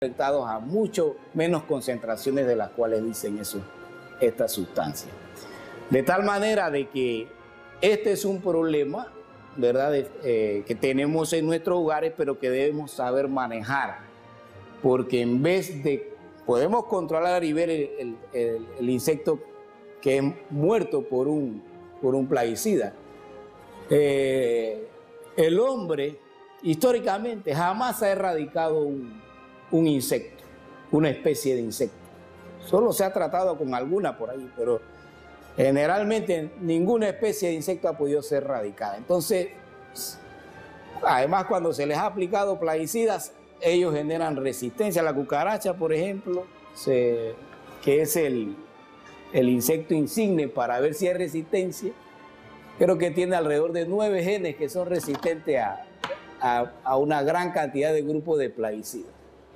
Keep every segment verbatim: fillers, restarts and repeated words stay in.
afectados a mucho menos concentraciones de las cuales dicen eso, estas sustancias. De tal manera de que este es un problema, ¿verdad?, de, eh, que tenemos en nuestros hogares, pero que debemos saber manejar, porque en vez de, podemos controlar y ver el, el, el, el insecto que es muerto por un, por un plaguicida. Eh, el hombre, históricamente, jamás ha erradicado un, un insecto, una especie de insecto. Solo se ha tratado con alguna por ahí, pero generalmente ninguna especie de insecto ha podido ser erradicada. Entonces, además, cuando se les ha aplicado plaguicidas, ellos generan resistencia. La cucaracha, por ejemplo, se, que es el, el insecto insigne para ver si hay resistencia, creo que tiene alrededor de nueve genes que son resistentes a, a, a una gran cantidad de grupos de plaguicidas.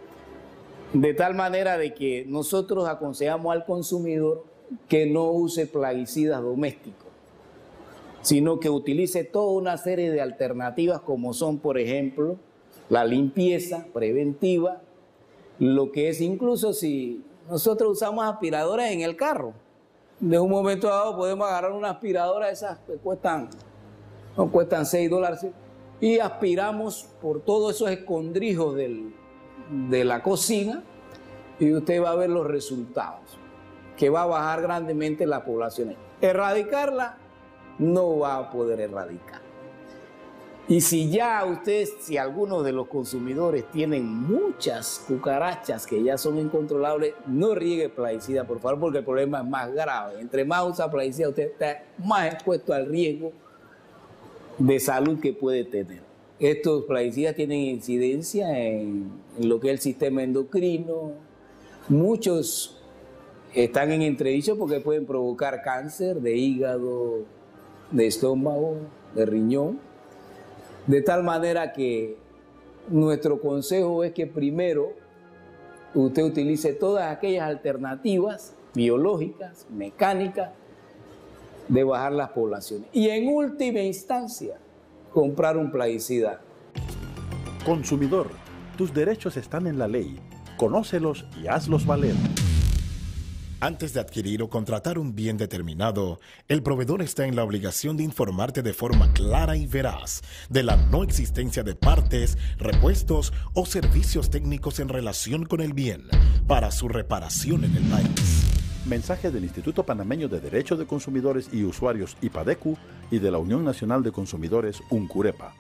De tal manera de que nosotros aconsejamos al consumidor que no use plaguicidas domésticos, sino que utilice toda una serie de alternativas como son, por ejemplo, la limpieza preventiva, lo que es incluso si nosotros usamos aspiradoras en el carro, de un momento dado podemos agarrar una aspiradora, esas que cuestan, no cuestan seis dólares, y aspiramos por todos esos escondrijos del, de la cocina y usted va a ver los resultados, que va a bajar grandemente la población. Erradicarla no va a poder erradicar. Y si ya ustedes, si algunos de los consumidores tienen muchas cucarachas que ya son incontrolables, no riegue plaguicida, por favor, porque el problema es más grave. Entre más usa plaguicida, usted está más expuesto al riesgo de salud que puede tener. Estos plaguicidas tienen incidencia en, en lo que es el sistema endocrino. Muchos están en entredicho porque pueden provocar cáncer de hígado, de estómago, de riñón. De tal manera que nuestro consejo es que primero usted utilice todas aquellas alternativas biológicas, mecánicas, de bajar las poblaciones. Y en última instancia, comprar un plaguicida. Consumidor, tus derechos están en la ley. Conócelos y hazlos valer. Antes de adquirir o contratar un bien determinado, el proveedor está en la obligación de informarte de forma clara y veraz de la no existencia de partes, repuestos o servicios técnicos en relación con el bien para su reparación en el país. Mensaje del Instituto Panameño de Derechos de Consumidores y Usuarios IPADECU y de la Unión Nacional de Consumidores UNCUREPA.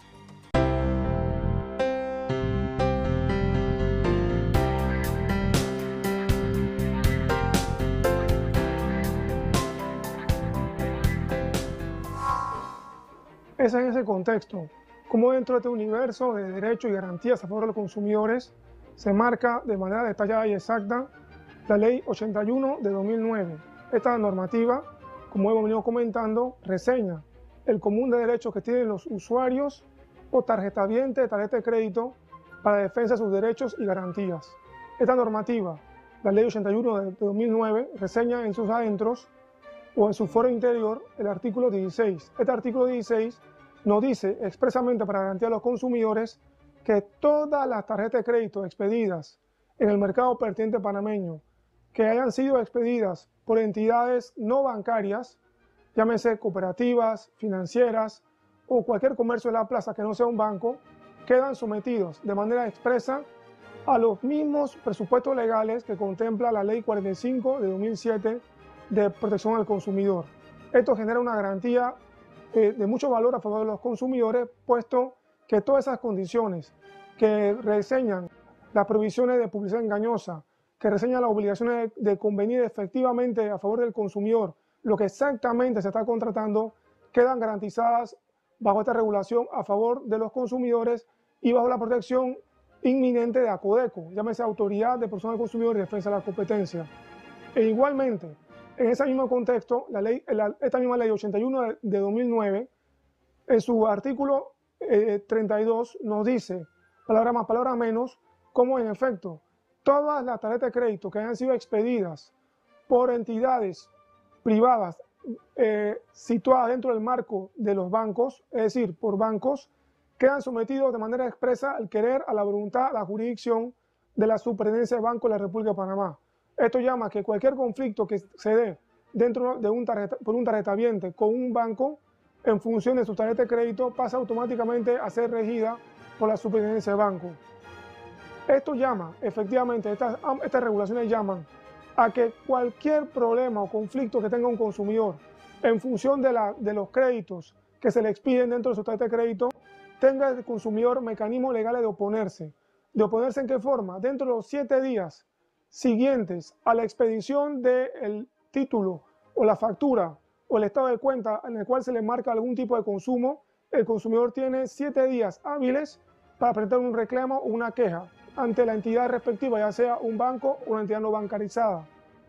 Es en ese contexto, como dentro de este universo de derechos y garantías a favor de los consumidores, se marca de manera detallada y exacta la Ley ochenta y uno de dos mil nueve. Esta normativa, como hemos venido comentando, reseña el común de derechos que tienen los usuarios o tarjetavientes de tarjeta de crédito para la defensa de sus derechos y garantías. Esta normativa, la Ley ochenta y uno de dos mil nueve, reseña en sus adentros o en su foro interior el artículo dieciséis. Este artículo dieciséis nos dice expresamente para garantía a los consumidores que todas las tarjetas de crédito expedidas en el mercado pertinente panameño que hayan sido expedidas por entidades no bancarias, llámese cooperativas, financieras o cualquier comercio de la plaza que no sea un banco, quedan sometidos de manera expresa a los mismos presupuestos legales que contempla la Ley cuarenta y cinco de dos mil siete de protección al consumidor. Esto genera una garantía eh, de mucho valor a favor de los consumidores, puesto que todas esas condiciones que reseñan las prohibiciones de publicidad engañosa, que reseñan las obligaciones de, de convenir efectivamente a favor del consumidor lo que exactamente se está contratando, quedan garantizadas bajo esta regulación a favor de los consumidores y bajo la protección inminente de ACODECO, llámese Autoridad de Protección al Consumidor y Defensa de la Competencia. E igualmente, en ese mismo contexto, la ley, la, esta misma ley ochenta y uno de, de dos mil nueve, en su artículo eh, treinta y dos, nos dice, palabra más, palabra menos, cómo en efecto, todas las tarjetas de crédito que hayan sido expedidas por entidades privadas eh, situadas dentro del marco de los bancos, es decir, por bancos, quedan sometidos de manera expresa al querer, a la voluntad, a la jurisdicción de la Superintendencia de Banco de la República de Panamá. Esto llama a que cualquier conflicto que se dé dentro de un tarjeta, por un tarjetaviente con un banco, en función de su tarjeta de crédito, pasa automáticamente a ser regida por la Superintendencia de Banco. Esto llama, efectivamente, estas, estas regulaciones llaman a que cualquier problema o conflicto que tenga un consumidor en función de, la, de los créditos que se le expiden dentro de su tarjeta de crédito, tenga el consumidor mecanismos legales de oponerse. ¿De oponerse en qué forma? Dentro de los siete días siguientes a la expedición del título o la factura o el estado de cuenta en el cual se le marca algún tipo de consumo, el consumidor tiene siete días hábiles para presentar un reclamo o una queja ante la entidad respectiva, ya sea un banco o una entidad no bancarizada.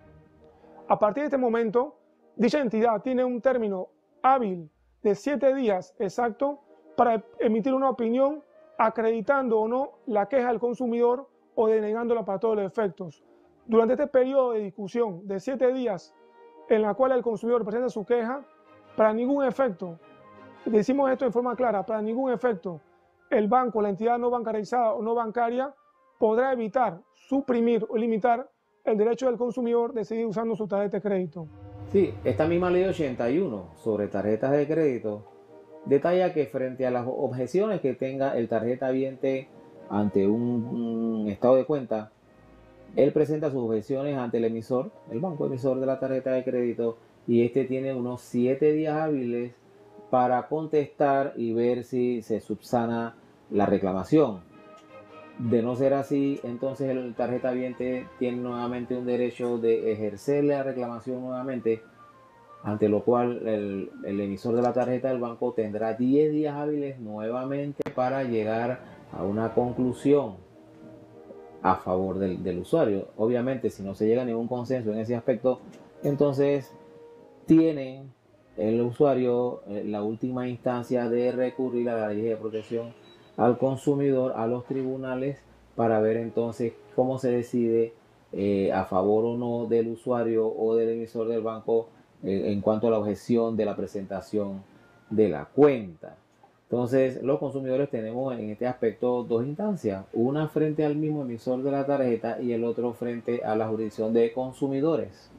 A partir de este momento, dicha entidad tiene un término hábil de siete días exacto para emitir una opinión acreditando o no la queja del consumidor o denegándola para todos los efectos. Durante este periodo de discusión de siete días en la cual el consumidor presenta su queja, para ningún efecto, decimos esto de forma clara, para ningún efecto, el banco, la entidad no bancarizada o no bancaria podrá evitar, suprimir o limitar el derecho del consumidor de seguir usando su tarjeta de crédito. Sí, esta misma ley ochenta y uno sobre tarjetas de crédito detalla que frente a las objeciones que tenga el tarjetaviente ante un, un estado de cuenta, él presenta sus objeciones ante el emisor, el banco emisor de la tarjeta de crédito, y este tiene unos siete días hábiles para contestar y ver si se subsana la reclamación. De no ser así, entonces el tarjetaviente tiene nuevamente un derecho de ejercer la reclamación nuevamente, ante lo cual el, el emisor de la tarjeta del banco tendrá diez días hábiles nuevamente para llegar a una conclusión a favor del, del usuario. Obviamente, si no se llega a ningún consenso en ese aspecto, entonces tiene el usuario eh, la última instancia de recurrir a la ley de protección al consumidor, a los tribunales, para ver entonces cómo se decide eh, a favor o no del usuario o del emisor del banco eh, en cuanto a la objeción de la presentación de la cuenta. Entonces, los consumidores tenemos en este aspecto dos instancias, una frente al mismo emisor de la tarjeta y el otro frente a la jurisdicción de consumidores.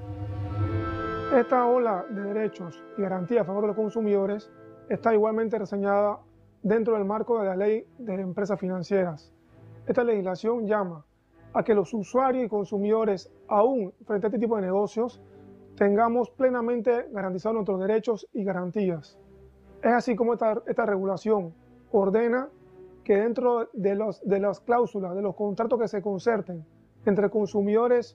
Esta ola de derechos y garantías a favor de los consumidores está igualmente reseñada dentro del marco de la ley de empresas financieras. Esta legislación llama a que los usuarios y consumidores, aún frente a este tipo de negocios, tengamos plenamente garantizados nuestros derechos y garantías. Es así como esta, esta regulación ordena que dentro de, los, de las cláusulas, de los contratos que se concerten entre consumidores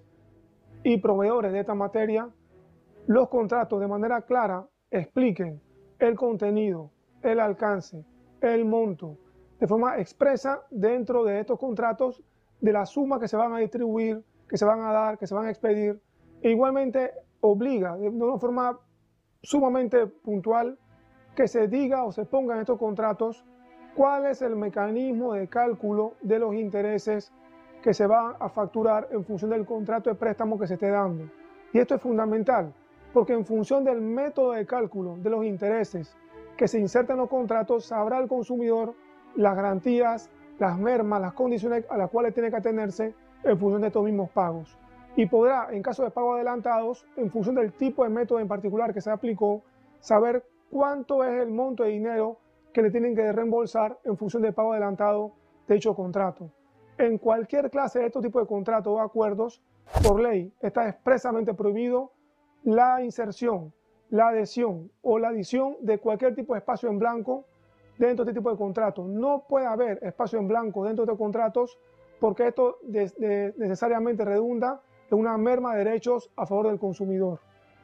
y proveedores de esta materia, los contratos de manera clara expliquen el contenido, el alcance, el monto, de forma expresa dentro de estos contratos de la suma que se van a distribuir, que se van a dar, que se van a expedir, e igualmente obliga de una forma sumamente puntual que se diga o se ponga en estos contratos cuál es el mecanismo de cálculo de los intereses que se van a facturar en función del contrato de préstamo que se esté dando. Y esto es fundamental, porque en función del método de cálculo de los intereses que se insertan en los contratos, sabrá el consumidor las garantías, las mermas, las condiciones a las cuales tiene que atenerse en función de estos mismos pagos. Y podrá, en caso de pagos adelantados, en función del tipo de método en particular que se aplicó, saber cuánto es el monto de dinero que le tienen que reembolsar en función del pago adelantado de dicho contrato. En cualquier clase de estos tipos de contratos o acuerdos, por ley, está expresamente prohibido la inserción, la adhesión o la adición de cualquier tipo de espacio en blanco dentro de este tipo de contratos. No puede haber espacio en blanco dentro de estos contratos porque esto de, de, necesariamente redunda en una merma de derechos a favor del consumidor.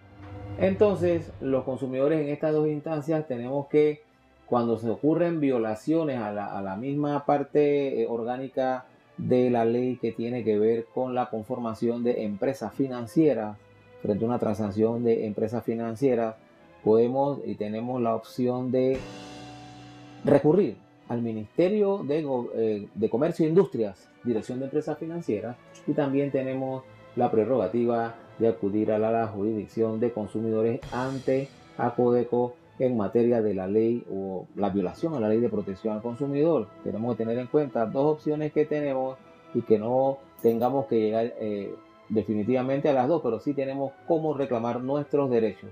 Entonces, los consumidores en estas dos instancias tenemos que, cuando se ocurren violaciones a la, a la misma parte eh, orgánica de la ley que tiene que ver con la conformación de empresas financieras, frente a una transacción de empresas financieras, podemos y tenemos la opción de recurrir al Ministerio de, eh, de Comercio e Industrias, Dirección de Empresas Financieras, y también tenemos la prerrogativa de acudir a la, la jurisdicción de consumidores ante ACODECO en materia de la ley o la violación a la ley de protección al consumidor. Tenemos que tener en cuenta dos opciones que tenemos y que no tengamos que llegar eh, definitivamente a las dos, pero sí tenemos cómo reclamar nuestros derechos.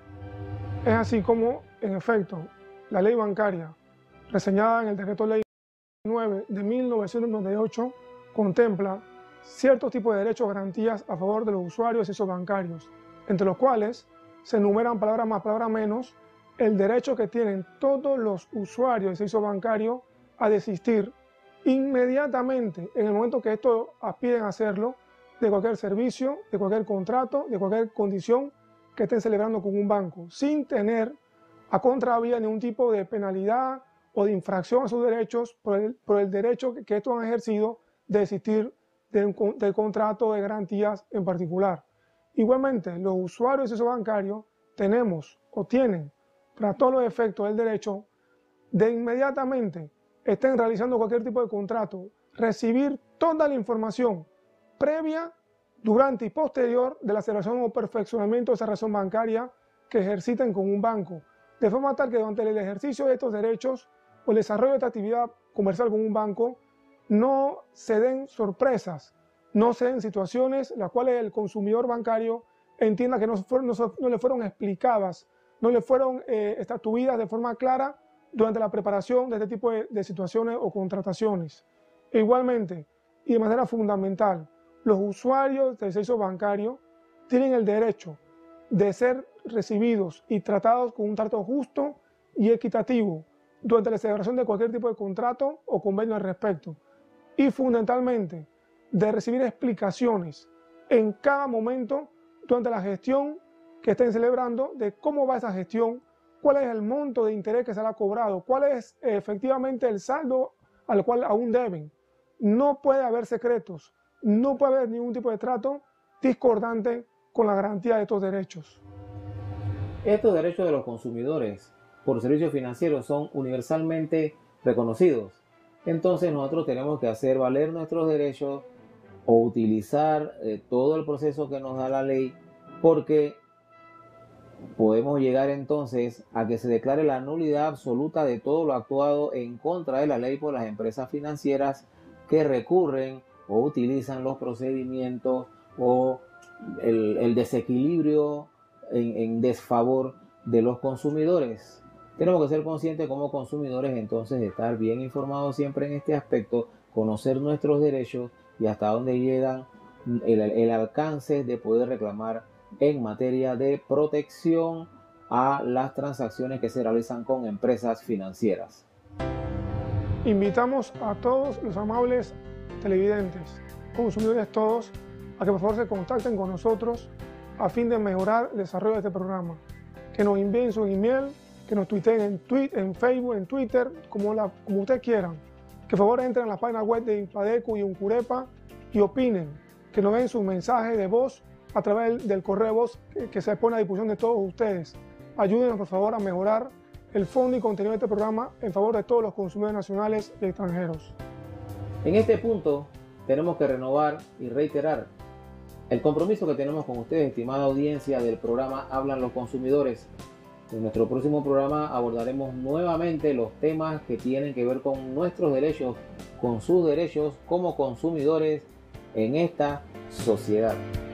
Es así como, en efecto, la ley bancaria, reseñada en el Decreto Ley nueve de mil novecientos noventa y ocho, contempla ciertos tipos de derechos o garantías a favor de los usuarios de servicios bancarios, entre los cuales se enumeran palabras más, palabras menos, el derecho que tienen todos los usuarios de servicio bancario a desistir inmediatamente, en el momento que estos aspiren a hacerlo, de cualquier servicio, de cualquier contrato, de cualquier condición que estén celebrando con un banco, sin tener a contravía ningún tipo de penalidad o de infracción a sus derechos por el, por el derecho que, que estos han ejercido de desistir de un, del contrato de garantías en particular. Igualmente, los usuarios de servicio bancario tenemos o tienen, para todos los efectos, el derecho de inmediatamente estén realizando cualquier tipo de contrato, recibir toda la información previa, durante y posterior de la celebración o perfeccionamiento de esa relación bancaria que ejerciten con un banco, de forma tal que durante el ejercicio de estos derechos o el desarrollo de esta actividad comercial con un banco no se den sorpresas, no se den situaciones las cuales el consumidor bancario entienda que no, fueron, no, no le fueron explicadas, no le fueron eh, estatuidas de forma clara durante la preparación de este tipo de, de situaciones o contrataciones. E igualmente, y de manera fundamental, los usuarios del servicio bancario tienen el derecho de ser recibidos y tratados con un trato justo y equitativo durante la celebración de cualquier tipo de contrato o convenio al respecto. Y fundamentalmente, de recibir explicaciones en cada momento durante la gestión que estén celebrando de cómo va esa gestión, cuál es el monto de interés que se le ha cobrado, cuál es eh, efectivamente el saldo al cual aún deben. No puede haber secretos, no puede haber ningún tipo de trato discordante con la garantía de estos derechos. Estos derechos de los consumidores por servicios financieros son universalmente reconocidos. Entonces nosotros tenemos que hacer valer nuestros derechos o utilizar eh, todo el proceso que nos da la ley, porque podemos llegar entonces a que se declare la nulidad absoluta de todo lo actuado en contra de la ley por las empresas financieras que recurren o utilizan los procedimientos o el, el desequilibrio en, en desfavor de los consumidores. Tenemos que ser conscientes como consumidores entonces de estar bien informados siempre en este aspecto, conocer nuestros derechos y hasta dónde llegan el, el alcance de poder reclamar en materia de protección a las transacciones que se realizan con empresas financieras. Invitamos a todos los amables televidentes, consumidores todos, a que por favor se contacten con nosotros a fin de mejorar el desarrollo de este programa. Que nos envíen su email, que nos tuiteen en, tweet, en Facebook, en Twitter, como, la, como ustedes quieran. Que por favor entren a la página web de Infadecu y Uncurepa y opinen, que nos den sus mensajes de voz a través del correo de voz que, que se pone a disposición de todos ustedes. Ayúdenos por favor a mejorar el fondo y contenido de este programa en favor de todos los consumidores nacionales y extranjeros. En este punto tenemos que renovar y reiterar el compromiso que tenemos con ustedes, estimada audiencia del programa Hablan los Consumidores. En nuestro próximo programa abordaremos nuevamente los temas que tienen que ver con nuestros derechos, con sus derechos como consumidores en esta sociedad.